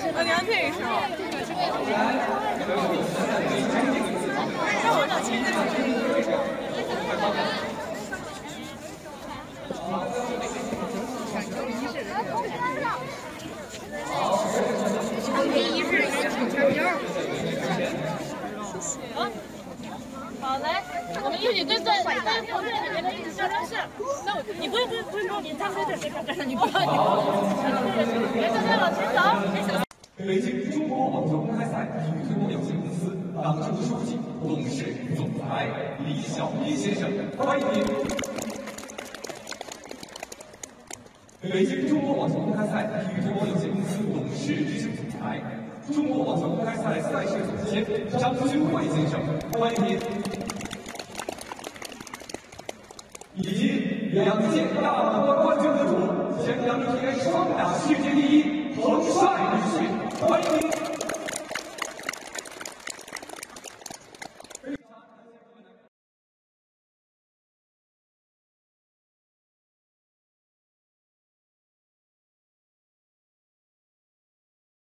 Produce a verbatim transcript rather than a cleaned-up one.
你要这个是吗？让我到现在就这个。 没仪式也挺强调。 好，好来，我们一起跟在跟同志里面的一起照张相。那我你不用不用不用，你站在这，别站这，你不要你。别站在往前走。 北京中国网球公开赛体育推广有限公司党政书记、董事总裁李小一先生，欢迎您。北京中国网球公开赛体育推广有限公司董事执行总裁、中国网球公开赛赛事总监张军慧先生，欢迎您。以及两届大满贯冠军得主，前两届双打世界第一，彭帅女士，欢迎您。